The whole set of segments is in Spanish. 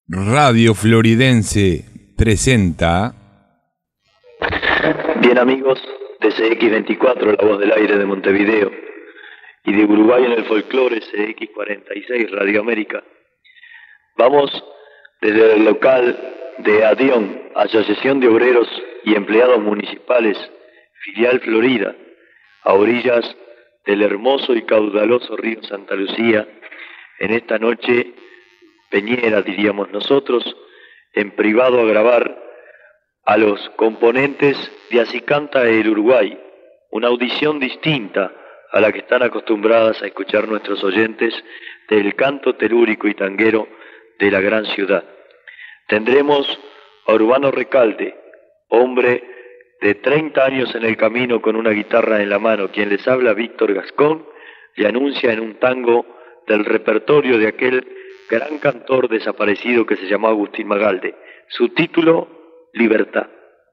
Radio Floridense presenta... Bien, amigos de CX24, La Voz del Aire de Montevideo, y de Uruguay en el folclore, CX46, Radio América. Vamos desde el local de ADION, Asociación de Obreros y Empleados Municipales, filial Florida, a orillas del hermoso y caudaloso río Santa Lucía, en esta noche peñera, diríamos nosotros, en privado a grabar a los componentes de Así canta el Uruguay, una audición distinta a la que están acostumbradas a escuchar nuestros oyentes del canto telúrico y tanguero de la gran ciudad. Tendremos a Urbano Recalde, hombre de 30 años en el camino con una guitarra en la mano. Quien les habla, Víctor Gascón, le anuncia en un tango del repertorio de aquel gran cantor desaparecido que se llamó Agustín Magaldi. Su título, Libertad.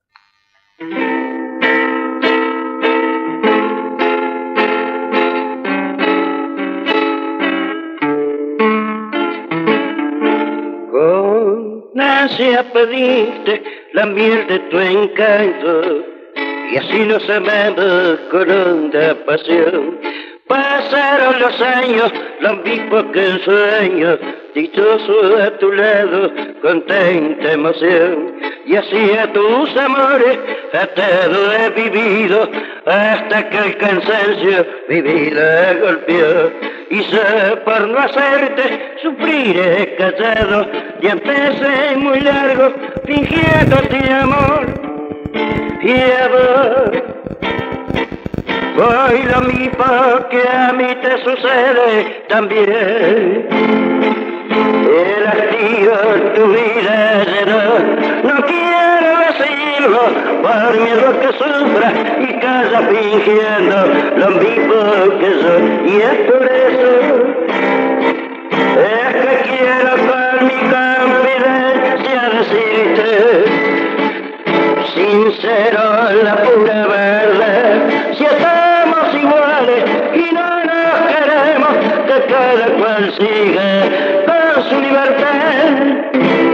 Con ansia pediste la miel de tu encanto, y así nos amamos con honda pasión. Pasaron los años, lo mismo que en sueños, dichoso a tu lado, con tanta emoción. Y así a tus amores atado he vivido, hasta que el cansancio mi vida golpeó. Y sé por no hacerte sufrir he callado, y empecé muy largo fingiéndote amor. Y a vos hoy lo mismo que a mí te sucede también. El hastío en tu vida llenó, no quiero decirlo por miedo que sufra y calla fingiendo lo mismo que yo. Y es por eso es que quiero con mi confidencia decirte sincero la pura verdad. Si estamos iguales y no nos queremos, que cada cual siga con su libertad.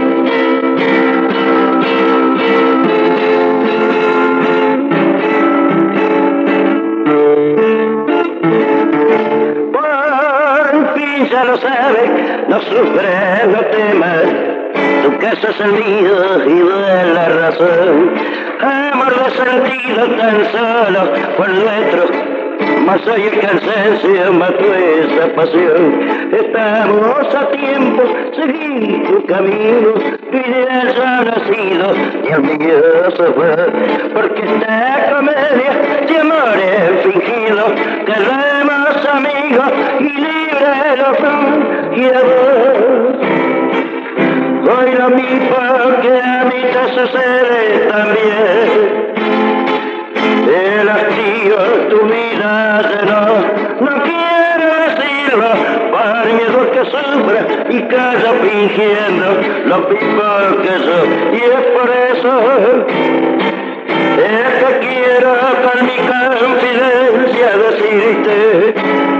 Por fin ya lo sabes, no sufres, no temas. Tu caso es el mío y de la razón. Amor de sentido tan solo por nuestro, mas hoy el cansancio mató esa pasión. Estamos a tiempo, seguí tu camino, tu idea ya no ha sido ni el mío se fue, porque esta comedia de amores fingidos, queremos amigos y libres los dos. Y a vos hoy lo mismo que a mí te sucede también. El hastío tu vida llenó, no quiero decirlo por miedo que sufra y calla fingiendo lo mismo que yo. Y es por eso es que quiero con mi confidencia decirte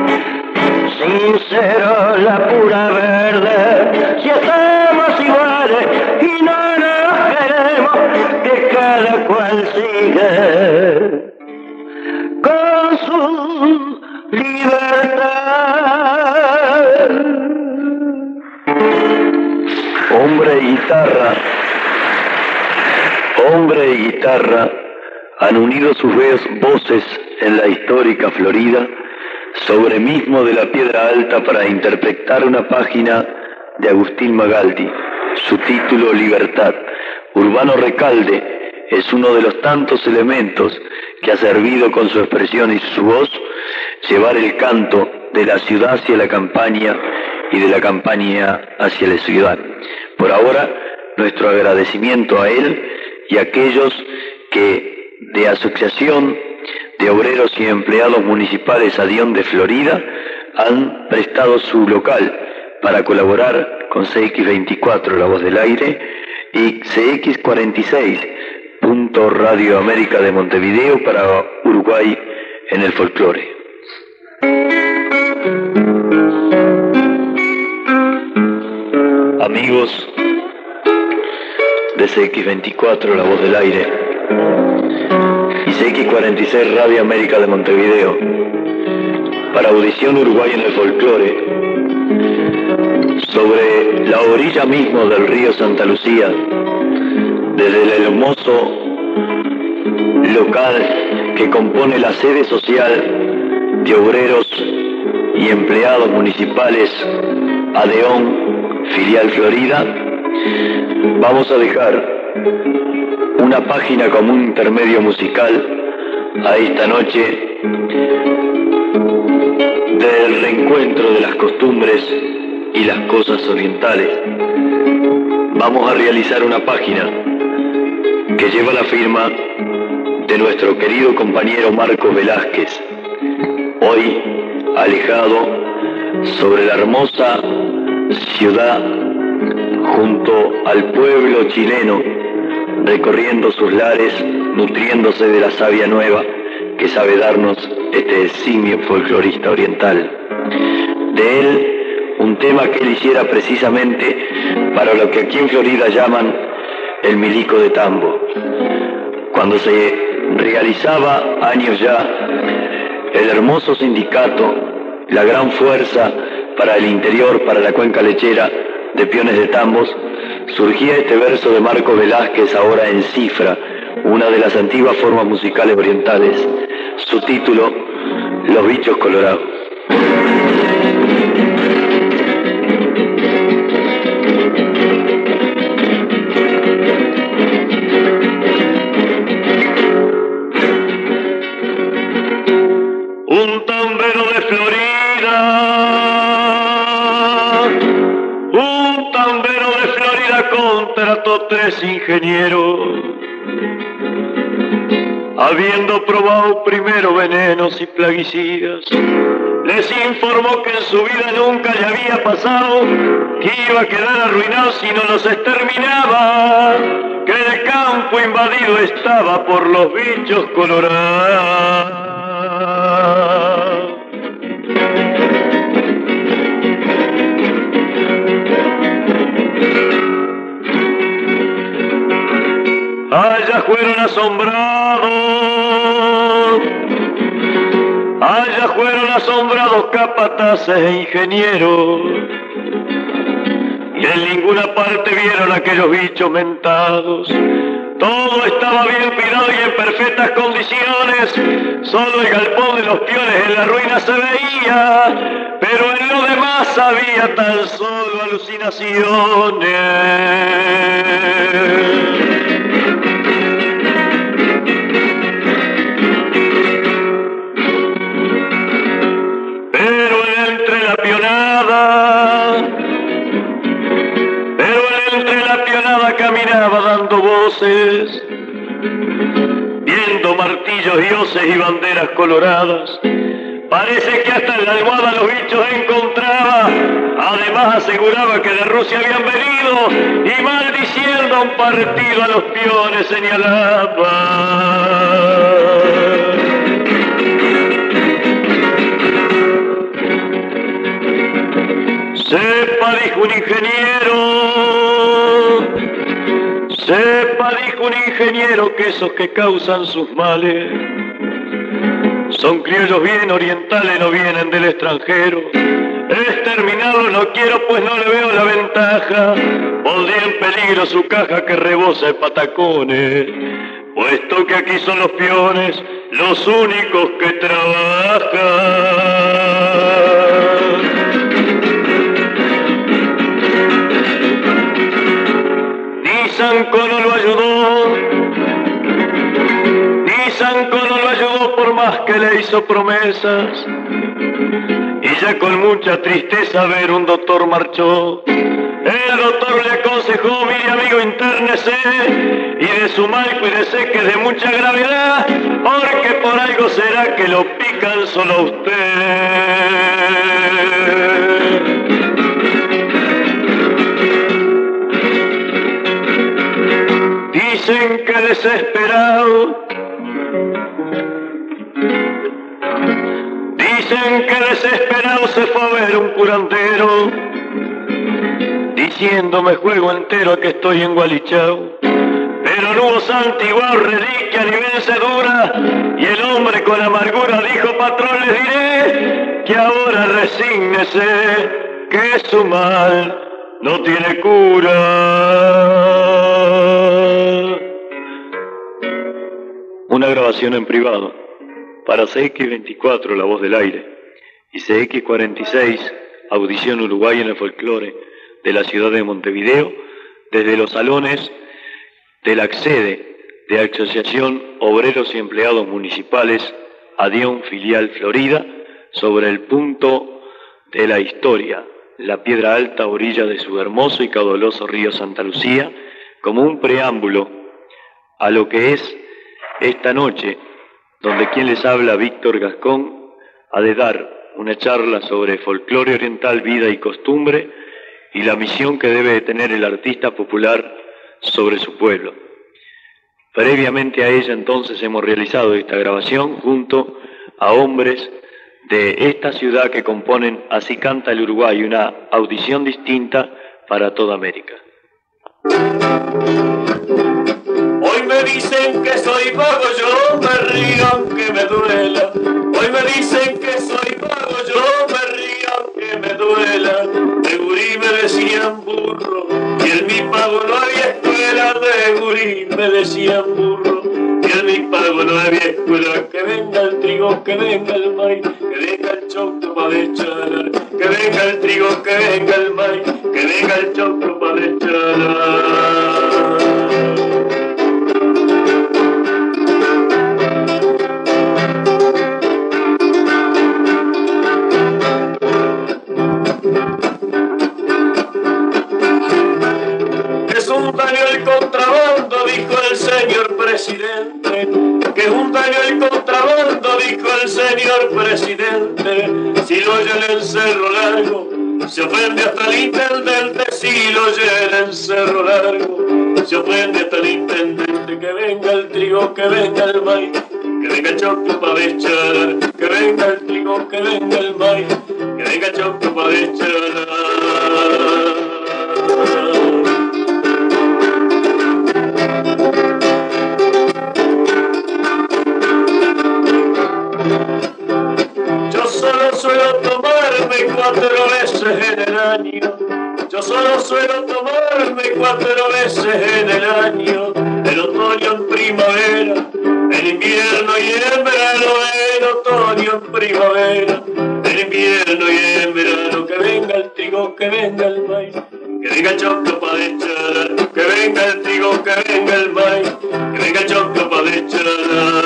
sincero la pura verdad. Si estamos iguales y no nos queremos, que cada cual siga con su libertad. Hombre y guitarra han unido sus voces en la histórica Florida, sobre mismo de la Piedra Alta, para interpretar una página de Agustín Magaldi, su título Libertad. Urbano Recalde es uno de los tantos elementos que ha servido con su expresión y su voz llevar el canto de la ciudad hacia la campaña y de la campaña hacia la ciudad. Por ahora, nuestro agradecimiento a él y a aquellos que de Asociación de Obreros y Empleados Municipales ADION de Florida han prestado su local para colaborar con CX24, La Voz del Aire, y CX46, Radio América de Montevideo, para Uruguay en el folclore. Amigos de CX24, La Voz del Aire, y CX46, Radio América de Montevideo, para Audición Uruguay en el Folclore, sobre la orilla mismo del río Santa Lucía, desde el hermoso local que compone la sede social de obreros y empleados municipales Adeón, filial Florida, vamos a dejar una página como un intermedio musical a esta noche del reencuentro de las costumbres y las cosas orientales. Vamos a realizar una página que lleva la firma de nuestro querido compañero Marcos Velázquez, hoy alejado sobre la hermosa ciudad junto al pueblo chileno, recorriendo sus lares, nutriéndose de la savia nueva que sabe darnos este eximio folclorista oriental. De él, un tema que él hiciera precisamente para lo que aquí en Florida llaman el milico de tambo. Cuando se realizaba, años ya, el hermoso sindicato, la gran fuerza para el interior, para la cuenca lechera de peones de tambos, surgía este verso de Marcos Velázquez, ahora en cifra, una de las antiguas formas musicales orientales. Su título, Los Bichos Colorados. Un tambero de Florida, un tambero de Florida contrató 3 ingenieros, habiendo probado primero venenos y plaguicidas. Les informó que en su vida nunca le había pasado, que iba a quedar arruinado si no los exterminaba, que el campo invadido estaba por los bichos colorados. Allá fueron asombrados capataces e ingenieros, y en ninguna parte vieron aquellos bichos mentados. Todo estaba bien cuidado y en perfectas condiciones, solo el galpón de los peones en la ruina se veía, pero en lo demás había tan solo alucinaciones. Pero entre la pionada caminaba dando voces, viendo martillos y hoces y banderas coloradas. Parece que hasta en la almohada los bichos encontraba. Además aseguraba que de Rusia habían venido y maldiciendo a un partido a los peones señalaba. Sepa, dijo un ingeniero, que esos que causan sus males son criollos bien orientales, no vienen del extranjero. Exterminarlo no quiero, pues no le veo la ventaja. Pondría en peligro su caja que rebosa de patacones, puesto que aquí son los peones los únicos que trabajan. Sanco no lo ayudó por más que le hizo promesas, y ya con mucha tristeza a ver un doctor marchó. El doctor le aconsejó: mire amigo, intérnese, y de su mal cuídese que es de mucha gravedad, porque por algo será que lo pican solo a usted. Dicen que desesperado se fue a ver un curandero, diciendo: me juego entero a que estoy en Gualichao. pero no hubo santiguar reliquia ni vencedura, y el hombre con amargura dijo: patrón, les diré que ahora resígnese, que su mal no tiene cura. Una grabación en privado para CX24, La Voz del Aire, y CX46, Audición Uruguay en el Folclore de la ciudad de Montevideo, desde los salones de la sede de Asociación Obreros y Empleados Municipales, ADION Filial Florida, sobre el punto de la historia, la Piedra Alta, orilla de su hermoso y caudaloso río Santa Lucía, como un preámbulo a lo que es esta noche, donde quien les habla, Víctor Gascón, ha de dar una charla sobre folclore oriental, vida y costumbre, y la misión que debe tener el artista popular sobre su pueblo. Previamente a ella, entonces, hemos realizado esta grabación junto a hombres de esta ciudad que componen Así Canta el Uruguay, una audición distinta para toda América. Hoy me dicen que soy vago, yo me río aunque me duela. Hoy me dicen que soy vago, yo me río aunque me duela. De gurí me decían burro, y en mi pago no había escuela. De gurí me decían burro, y en mi pago no había escuela. Que venga el trigo, que venga el maíz, que venga el choclo pa' dechalar. Que venga el trigo, que venga el maíz, que venga el choclo pa' dechalar. Es un daño el contrabando, dijo el señor presidente. Que es un daño el contrabando, dijo el señor presidente. Si lo oye el encerro largo, se ofende hasta el intendente. Si lo oye el encerro largo, se ofende hasta el intendente. Que venga el trigo, que venga el maíz, que venga el choclo pa' dechalar. Que venga el trigo, que venga el maíz, que venga el choclo pa' dechalar. Yo solo suelo tomarme 4 veces en el año. Yo solo suelo tomarme 4 veces en el año. En otoño, en primavera, en invierno y en verano. En otoño, en primavera, en invierno y en verano. Que venga el trigo, que venga el maíz, que venga el choclo pa' dechalar. Que venga el trigo, que venga el maíz, que venga el choclo pa' dechalar.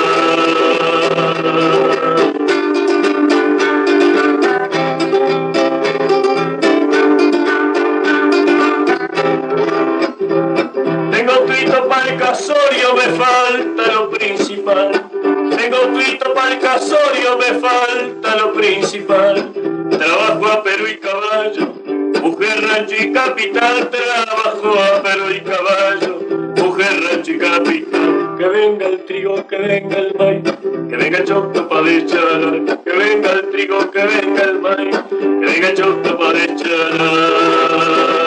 Tengo tuito pa'l casorio, me falta lo principal. Tengo tuito pa'l casorio, me falta lo principal. Trabajo a Perú y caballo, mujer, rancho y capital. Trabajo a Perú y caballo, mujer, rancho y capital. Que venga el trigo, que venga el maíz, que venga el choclo pa' dechalar. Que venga el trigo, que venga el maíz, que venga el choclo pa' dechalar.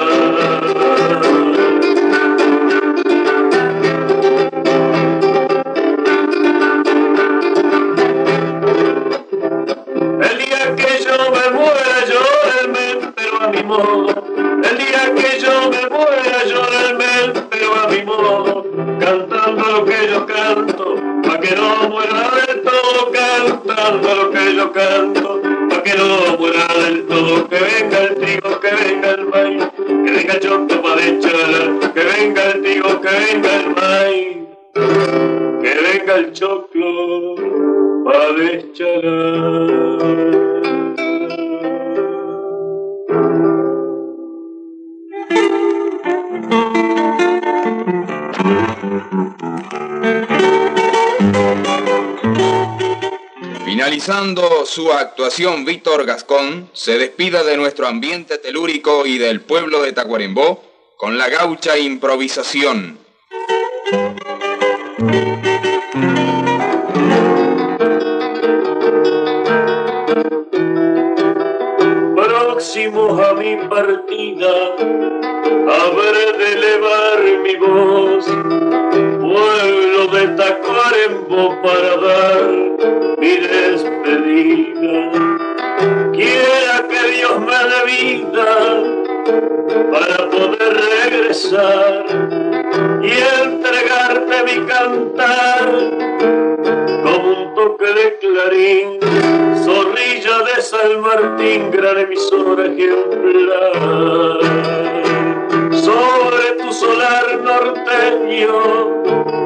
El día que yo me muera, llórenme, pero a mi modo. El día que yo me muera, llórenme, pero a mi modo. Cantando lo que yo canto, pa' que no muera del todo. Cantando lo que yo canto, pa' que no muera del todo. Que venga el trigo, que venga el maíz, que venga el choclo pa' dechalar. Que venga el trigo, que venga el maíz, que venga el choclo pa' dechalar. Finalizando su actuación, Víctor Gascón se despide de nuestro ambiente telúrico y del pueblo de Tacuarembó con la gaucha improvisación. Próximos a mi partida, habré de elevar mi voz besar y entregarte mi cantar como un toque de clarín, Zorrilla de San Martín, gran emisora ejemplar. Sobre tu solar norteño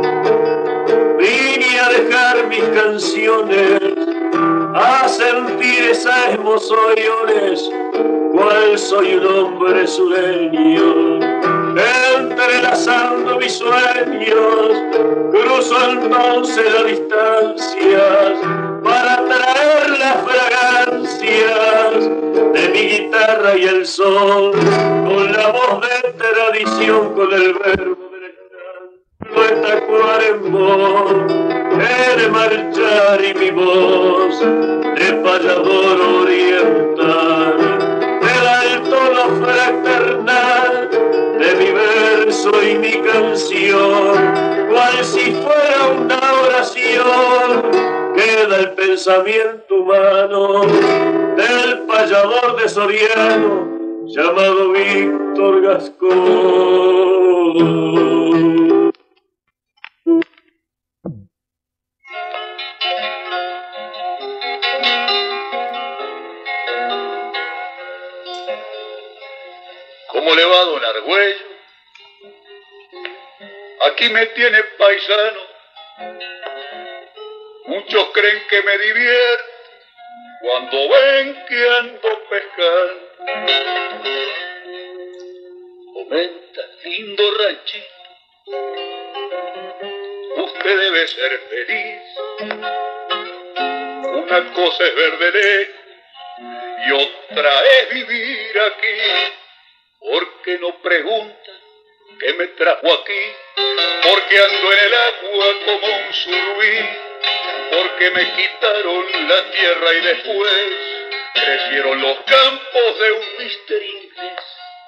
vine a dejar mis canciones, a sentir esas emociones, cual soy un hombre sureño. Entrelazando mis sueños, cruzo entonces las distancias para traer las fragancias de mi guitarra y el sol, con la voz de tradición, con el verbo del canto de Tacuarembó. He de marchar y mi voz de payador oriental me da el tono fraternal de mi verso y mi canción, cual si fuera una oración, queda el pensamiento humano del payador de Soriano llamado Víctor Gascón. ¿Cómo le va, don Argüello? Aquí me tiene paisano. Muchos creen que me divierto cuando ven que ando pescando. Comenta, lindo ranchito, usted debe ser feliz. Una cosa es ver de lejos y otra es vivir aquí. ¿Por qué no pregunta qué me trajo aquí? Porque ando en el agua como un surubí, porque me quitaron la tierra y después crecieron los campos de un mister inglés.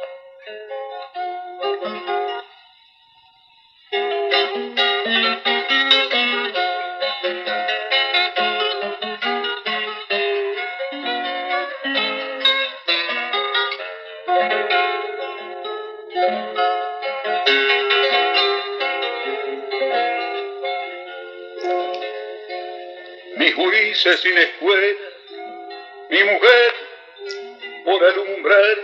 Mis gurises sin escuela, mi mujer por alumbrar.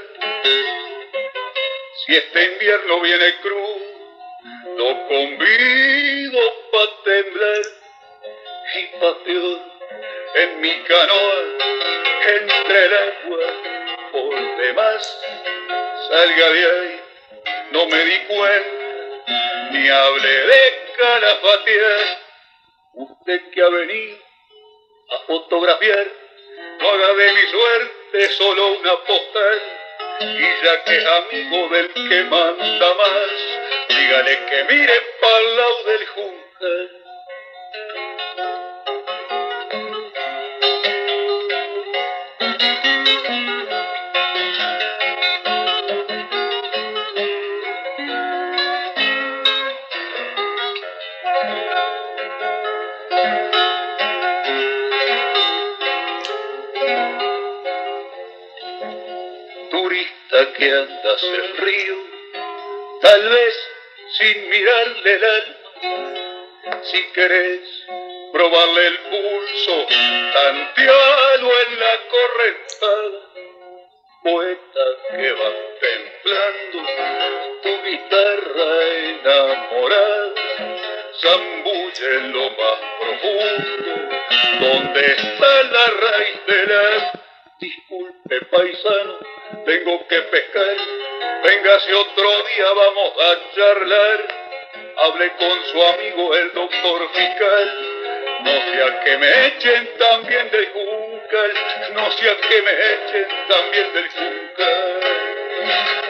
Si este invierno viene crudo, lo convido pa' temblar. Y pateo en mi canoa, entre el agua, por demás. Salga de ahí, no me di cuenta, ni hable de calafatear. Usted que ha venido a fotografiar, no haga de mi suerte solo una postal, y ya que es amigo del que manda más, dígale que mire pa'l lado del Juncal. Turista que andas el río, tal vez sin mirarle el alma. Si querés probarle el pulso, tantealo en la correntada. Poeta que va templando tu guitarra enamorada, zambulle en lo más profundo, donde está la raíz de la... Disculpe, paisano, tengo que pescar. Venga, si otro día vamos a charlar. Hable con su amigo el doctor fiscal. No sea que me echen también del Juncal. No sea que me echen también del Juncal.